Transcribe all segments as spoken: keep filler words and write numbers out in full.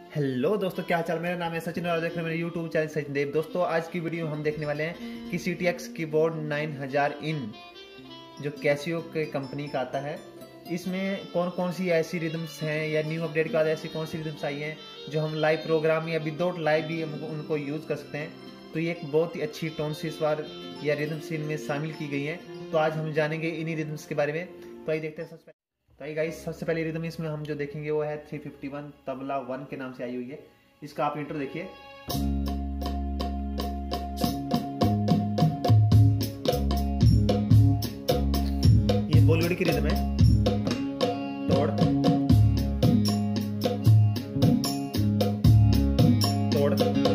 Hello दोस्तों, क्या हाल चाल। मेरा नाम है सचिन और देख रहे हैं मेरे यूट्यूब चैनल सचिन देव। दोस्तों, आज की वीडियो में हम देखने वाले हैं कि सी टी एक्स कीबोर्ड नौ हज़ार इन जो कैसियो के कंपनी का आता है, इसमें कौन कौन सी ऐसी रिदम्स हैं या न्यू अपडेट के बाद ऐसी कौन सी रिदम्स आई हैं जो हम लाइव प्रोग्राम या विदाउट लाइव भी हम उनको यूज़ कर सकते हैं। तो ये एक बहुत ही अच्छी टोन से इस बार या रिदम्स इनमें शामिल की गई हैं। तो आज हम जानेंगे इन्हीं रिदम्स के बारे में। तो आइए देखते हैं। सबसे तो आइए गाइस, सबसे पहले रिदम इसमें हम जो देखेंगे वो है तीन सौ इक्यावन तबला वन के नाम से आई हुई है। इसका आप इंट्रो देखिए। ये बॉलीवुड की रिदम है। तोड़ तोड़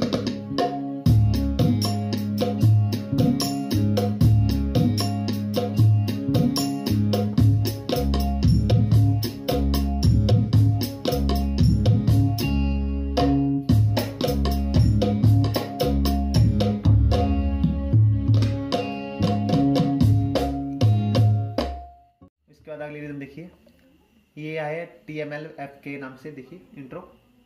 अगली रिदम देखिए, ये आया टी एम एल एफ के नाम से। देखिए इंट्रो।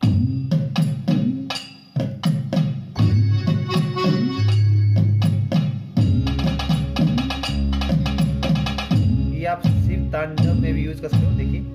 ये आप सिर्फ तांडव में भी यूज कर सकते हो। देखिए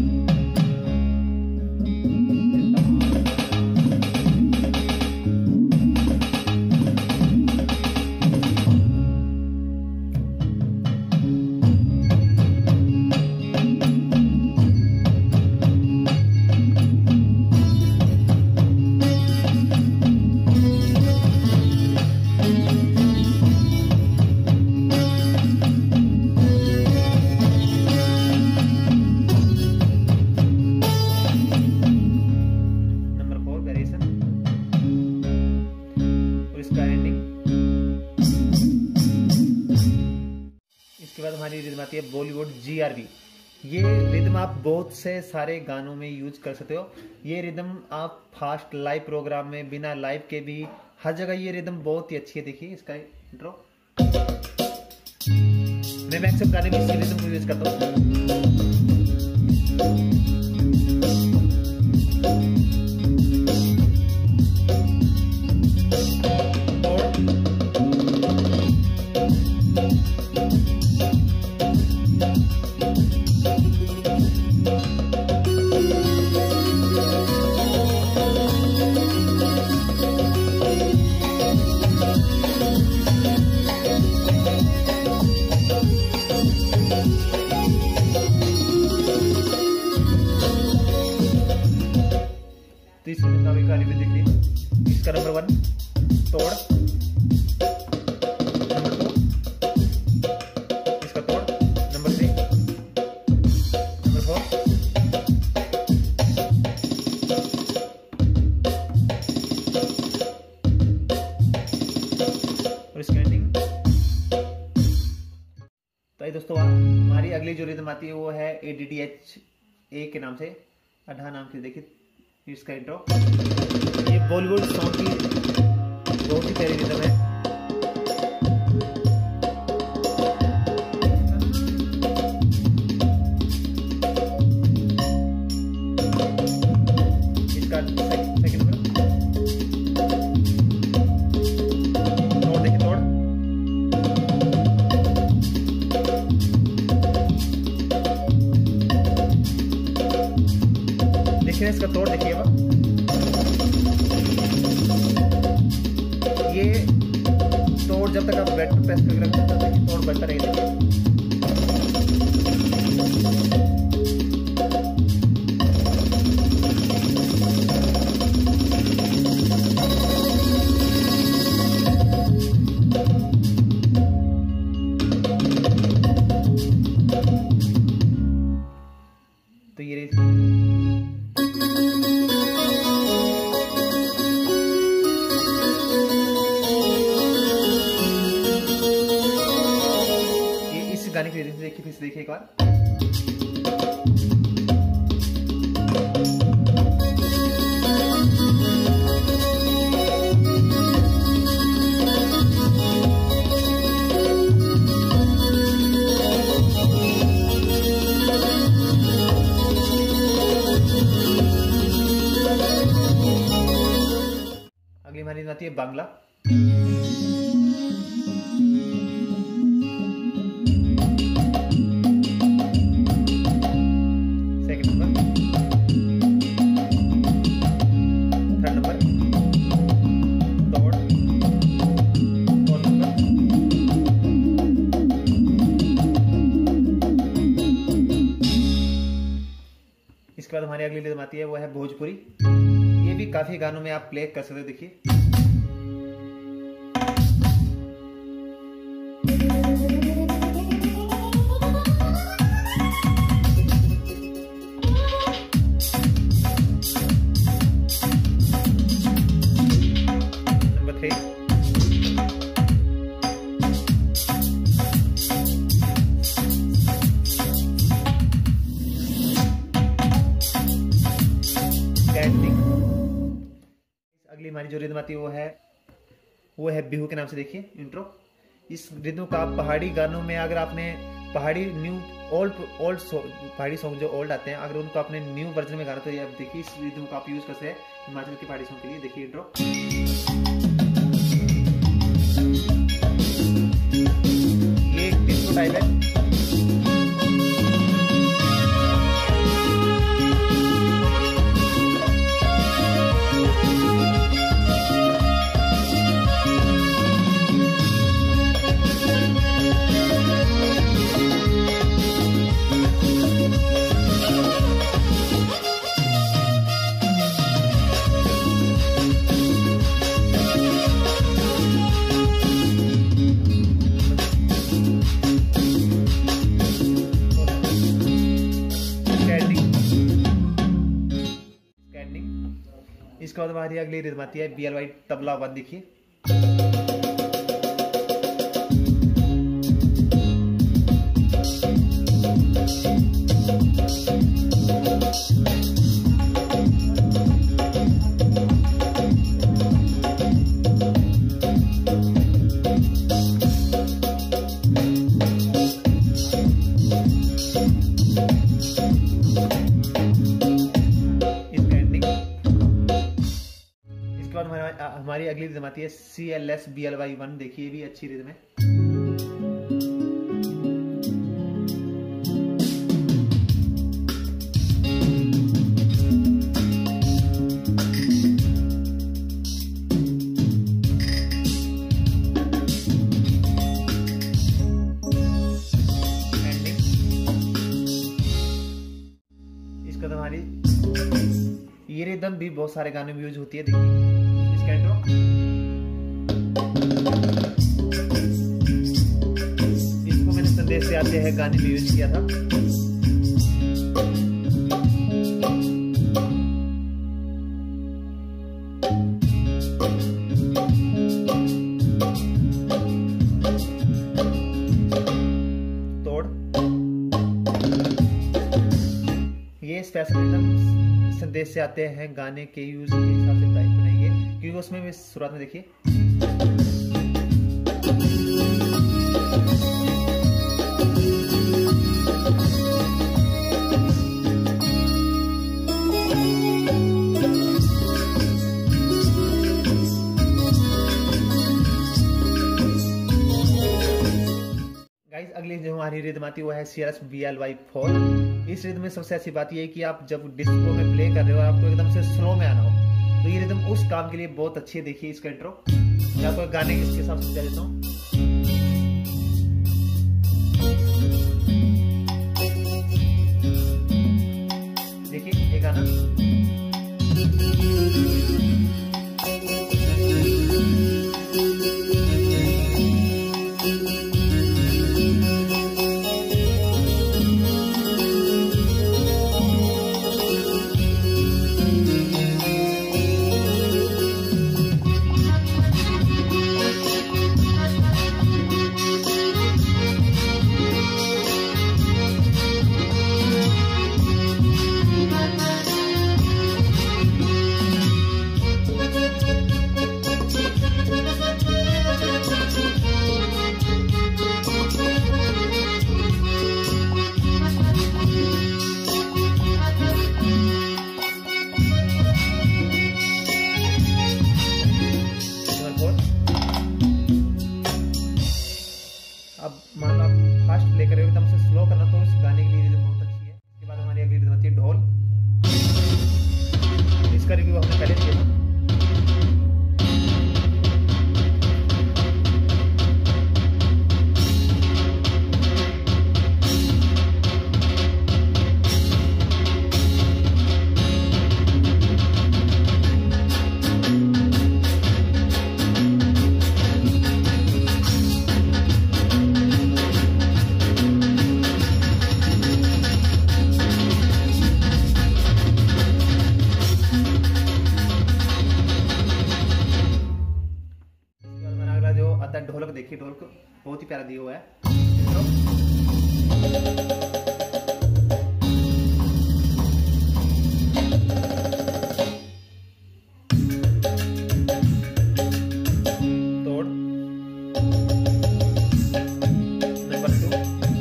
बाद हमारी रिदम आती है बॉलीवुड जी आर बी। ये रिदम आप बहुत से सारे गानों में यूज कर सकते हो। ये रिदम आप फास्ट लाइव प्रोग्राम में बिना लाइव के भी हर जगह ये रिदम बहुत ही अच्छी है। देखिए इसका इंट्रो। मैं मैक्सिमम गाने में इसी रिदम को यूज करता हूँ। तो इस गाने में देखिए, इसका नंबर वन तोड़, नंबर टू इसका तोड़, नंबर थ्री, नंबर फोर, और इसका एंडिंग। तो दोस्तों, हमारी अगली जो रिदम आती है वो है A D D H A के नाम से, अढ़ा नाम से। देखिए इसका इंट्रो। ये बॉलीवुड सॉन्ग की बहुत ही प्यारी रिदम है। इसका सेकंड नंबर तोड़। देखिए तोड़। देखिए इसका तोड़। देखिए ये तोड़ जब तक आप बैटर प्रेस करके रखते हैं तब तक तोड़ बढ़ता रहेगा। तो ये गाने की रिदम देखिए, फिर से देखिए एक बार। हमारी आती है Bangla. Second number. Third number. Third. Fourth number. इसके बाद हमारी अगली रिदम आती है वो है भोजपुरी। ये भी काफी गानों में आप प्ले कर सकते हो। देखिए नंबर थ्री। अगली हमारी जो रिदम आती है वो है वो है बिहू के नाम से। देखिए इंट्रो। इस रिदम का आप पहाड़ी गानों में, अगर आपने Pahari new old old Pahari song जो ओल्ड आते हैं, अगर उनको आपने न्यू वर्जन में गाना, तो ये आप देखिए इस रिदम का आप यूज कर सकते हैं हिमाचल की पहाड़ी सॉन्ग के लिए। देखिए इंट्रो। ये एक डिस्को टाइप है। इसके बाद हमारी अगली रिदम आती है बी एल वाई तबला वन। देखिए हमारी अगली रिदम आती है C L S B L Y one. देखिए भी अच्छी रिदम है। इसका तो हमारी ये रिदम भी बहुत सारे गानों में यूज होती है। देखिए इसको मैंने संदेश से आते हैं गाने में यूज किया था। तोड़। ये स्पेशल रिदम संदेश से आते हैं गाने के यूज के हिसाब से बनाई है, क्योंकि उसमें भी शुरुआत में देखिए गाइस। अगली जो हमारी रिदम आती है वो है C S B L Y four. इस रिदम में सबसे अच्छी बात यह है कि आप जब डिस्को में प्ले कर रहे हो और आपको एकदम से स्लो में आना हो, तो ये रिदम उस काम के लिए बहुत अच्छी है। देखिए इसका इंट्रो मैं आपको गाने के साथ समझा देता हूँ। देखिए ये गाना रिव्यू हमने पहले दिया था। ढोलक देखिए, ढोलक बहुत ही प्यारा दिया हुआ है। तोड़ नंबर टू,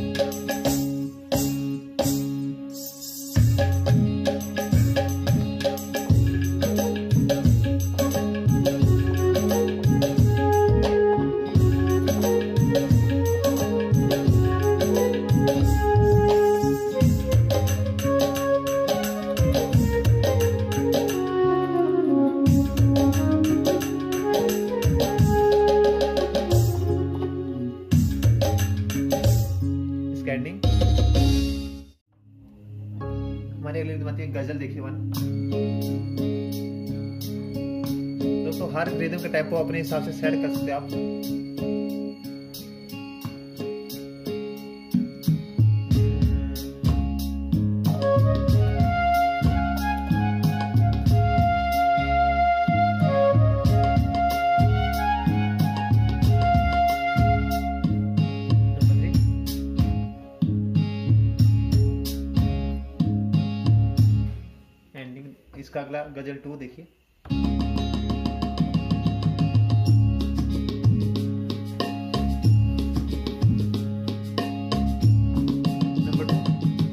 स्कैंडिंग। हमारे अगली बात गजल देखिए वन। दोस्तों हर रिदम का टेम्पो अपने हिसाब से सेट कर सकते हैं आप। इसका अगला गजल टू देखिए। नंबर टू,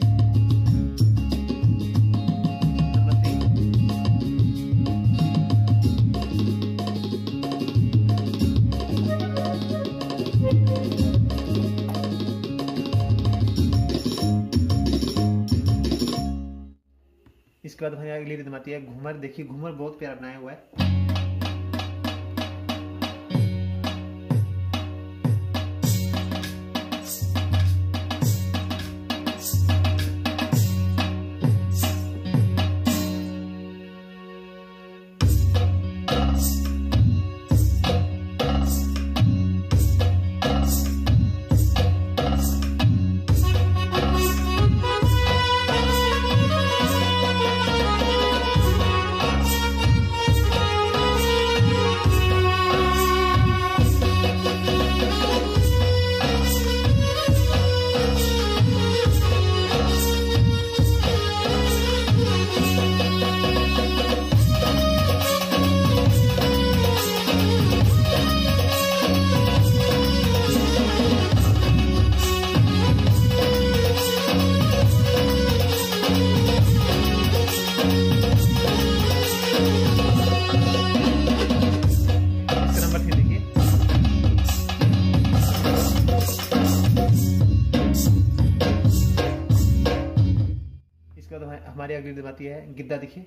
नंबर थ्री, इसके बाद हमारी अगली रिदम आती है घूमर। देखिए घूमर बहुत प्यारा बनाया हुआ है। हमारी अगली रिदम आती है गिद्दा। देखिए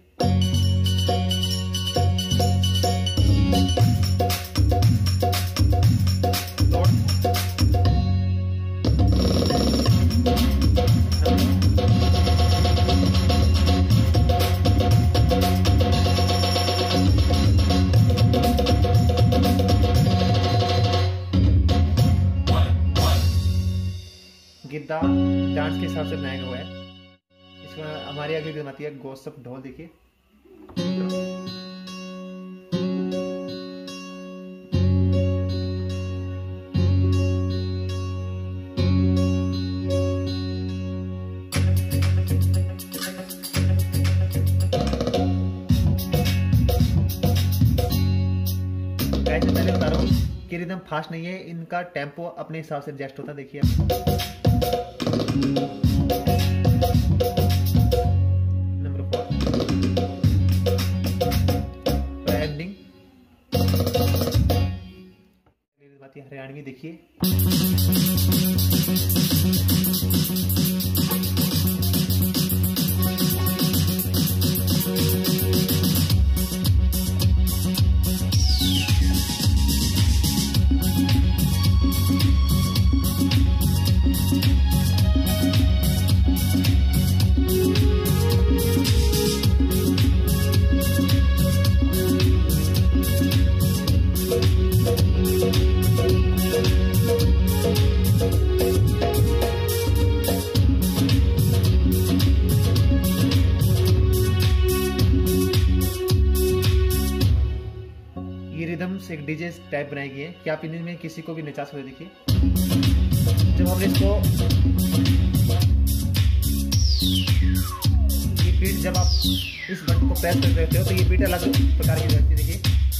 गिद्दा डांस के हिसाब से बनाया हुआ है। इसमें हमारी अगली रिदम आती है गोसप ढोल। देखिए पहले बता रहा हूँ कि रिदम फास्ट नहीं है, इनका टेम्पो अपने हिसाब से एडजस्ट होता है। देखिए नंबर फोर, एंडिंग हरियाणवी। देखिए रिदम्स एक डीजे टाइप बनाई गई है कि आप इनमें किसी को भी नचा सकते। देखिए जब हम इसको ये बीट जब आप इस बटन को प्रेस कर देते हो तो ये बीट अलग प्रकार की रहती है। देखिए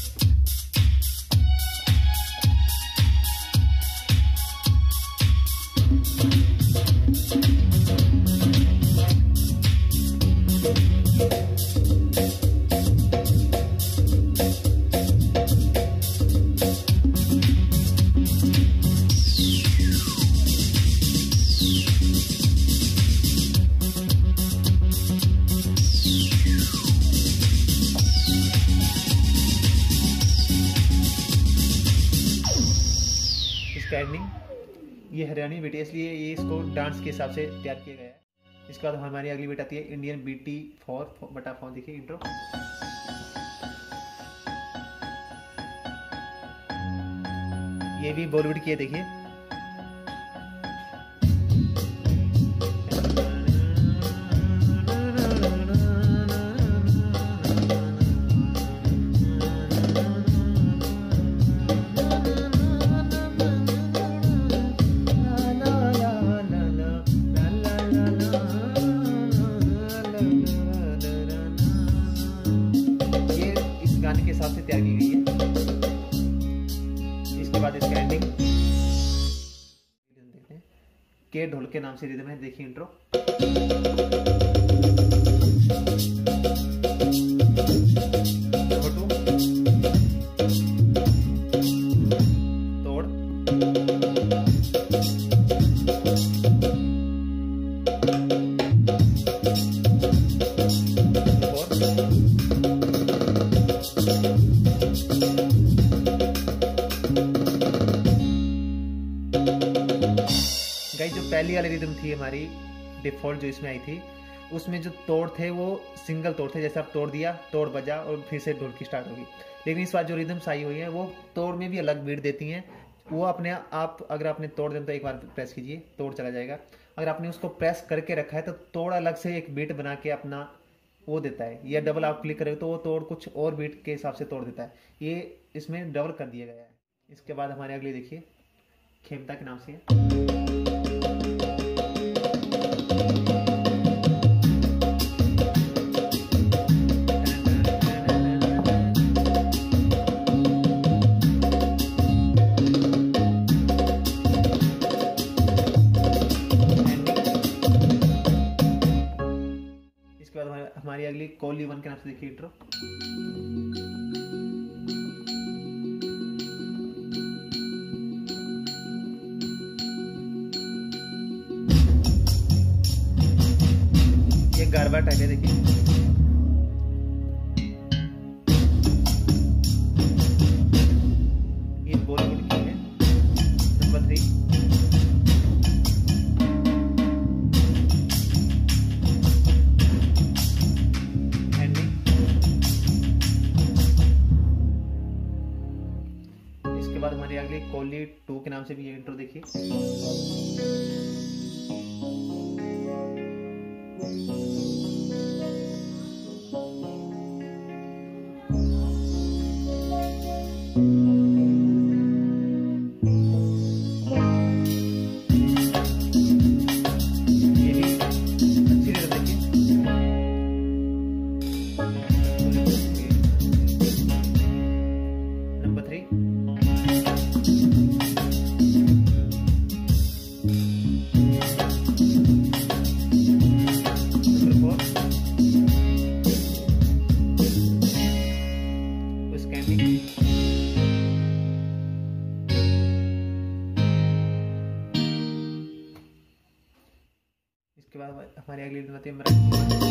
एंडिंग ये हरियाणवी बीट है, इसलिए ये इसको डांस के हिसाब से तैयार किया गया है। इसके बाद हमारी अगली बीट आती है इंडियन बीटी फोर बटा फोर। देखिए इंट्रो, ये भी बॉलीवुड की है। देखिए के हिसाब से तैयार की गई है। इसके बाद इसका एंडिंग देखते हैं, के ढोल के नाम से रिदम है। देखिए इंट्रो, छोटू तोड़ गाइस, जो पहली वाली रिदम थी हमारी डिफॉल्ट जो इसमें आई थी, उसमें जो तोड़ थे वो सिंगल तोड़ थे। जैसे आप तोड़ दिया, तोड़ बजा और फिर से ढोल की स्टार्ट होगी। लेकिन इस बार जो रिदम्स आई हुई है वो तोड़ में भी अलग बीट देती हैं। वो अपने आप, अगर आपने तोड़ दें तो एक बार प्रेस कीजिए, तोड़ चला जाएगा। अगर आपने उसको प्रेस करके रखा है तो तोड़ अलग से एक बीट बना के अपना वो देता है। या डबल आप क्लिक करें तो वो तोड़ कुछ और बीट के हिसाब से तोड़ देता है। ये इसमें डबल कर दिया गया है। इसके बाद हमारे अगले देखिए खेमता के नाम से है। हमारी अगली कोहली वन के नाम से देखिए इंट्रो, ये गारबा टाइप है। देखिए ये बॉलीवुड की है। नंबर थ्री बाद हमारी अगली कोहली टू के नाम से भी ये इंट्रो देखिए। ये भी अच्छी रिदम देखिए। नंबर थ्री इसके बाद हमारी अगली रिदम आती है मराठी।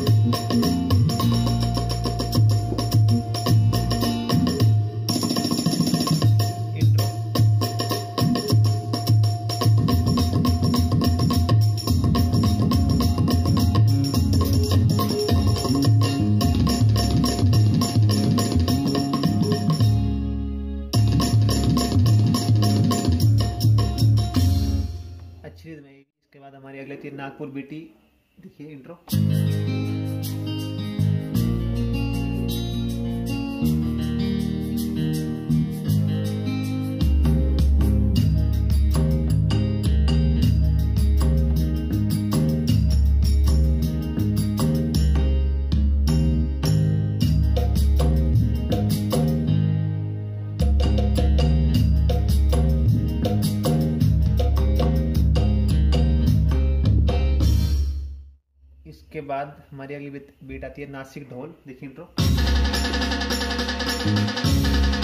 अच्छी रिदम है। इसके बाद हमारी अगली थी नागपुर बीटी। देखिए इंट्रो, इसके बाद हमारी अगली बीट आती है नासिक ढोल। देखिए इंट्रो।